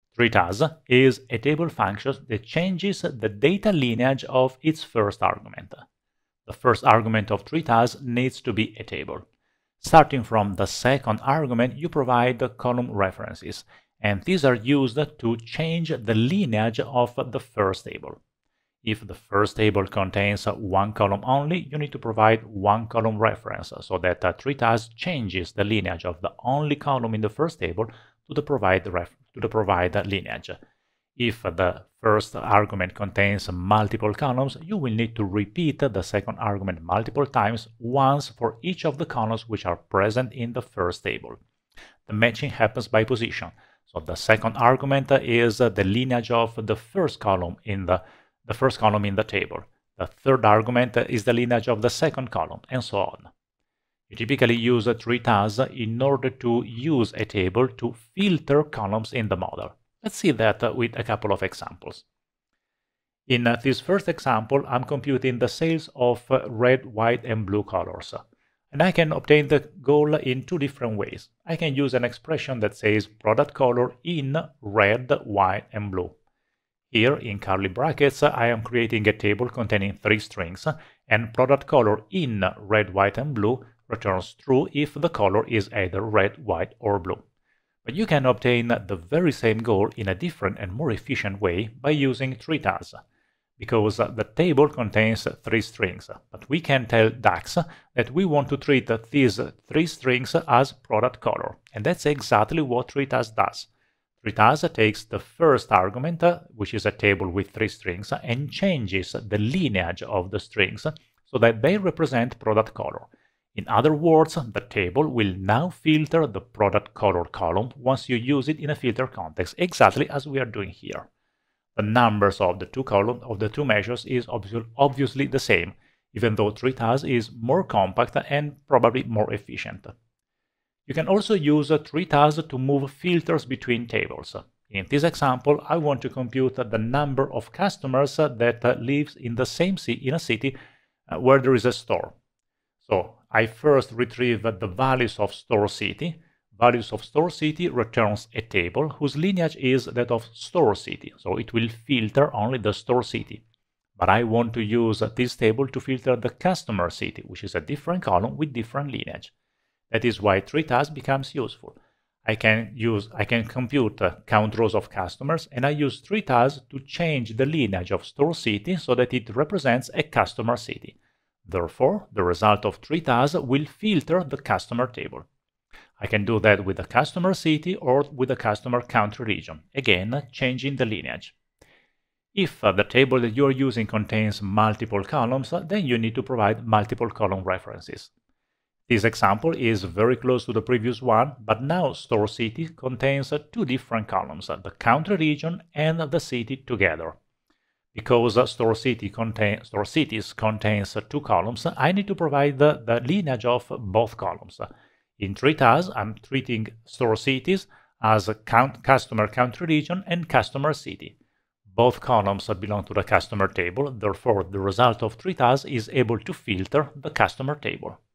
TREATAS is a table function that changes the data lineage of its first argument. The first argument of TREATAS needs to be a table. Starting from the second argument, you provide the column references, and these are used to change the lineage of the first table. If the first table contains one column only, you need to provide one column reference so that TREATAS changes the lineage of the only column in the first table to the provided lineage. If the first argument contains multiple columns, you will need to repeat the second argument multiple times, once for each of the columns which are present in the first table. The matching happens by position. So the second argument is the lineage of the first column in the table. The third argument is the lineage of the second column, and so on. You typically use TREATAS in order to use a table to filter columns in the model. Let's see that with a couple of examples. In this first example, I'm computing the sales of red, white, and blue colors. And I can obtain the goal in two different ways. I can use an expression that says product color in red, white, and blue. Here, in curly brackets, I am creating a table containing 3 strings, and product color in red, white, and blue returns true if the color is either red, white, or blue. But you can obtain the very same goal in a different and more efficient way by using TREATAS, because the table contains 3 strings, but we can tell DAX that we want to treat these 3 strings as product color, and that's exactly what TREATAS does. TREATAS takes the first argument, which is a table with 3 strings, and changes the lineage of the strings so that they represent product color. In other words, the table will now filter the product color column once you use it in a filter context, exactly as we are doing here. The numbers of the two measures is obviously the same, even though TREATAS is more compact and probably more efficient. You can also use TREATAS to move filters between tables. In this example, I want to compute the number of customers that lives in the same in a city where there is a store. So I first retrieve the values of store city. Values of store city returns a table whose lineage is that of store city, so it will filter only the store city. But I want to use this table to filter the customer city, which is a different column with different lineage. That is why TREATAS becomes useful. I can compute count rows of customers, and I use TREATAS to change the lineage of store city so that it represents a customer city. Therefore, the result of TREATAS will filter the customer table. I can do that with the customer city or with the customer country region, again changing the lineage. If the table that you are using contains multiple columns, then you need to provide multiple column references. This example is very close to the previous one, but now store city contains 2 different columns, the country region and the city together. Because store cities contains 2 columns, I need to provide the lineage of both columns. In TREATAS, I'm treating store cities as a customer country region and customer city. Both columns belong to the customer table, therefore the result of TREATAS is able to filter the customer table.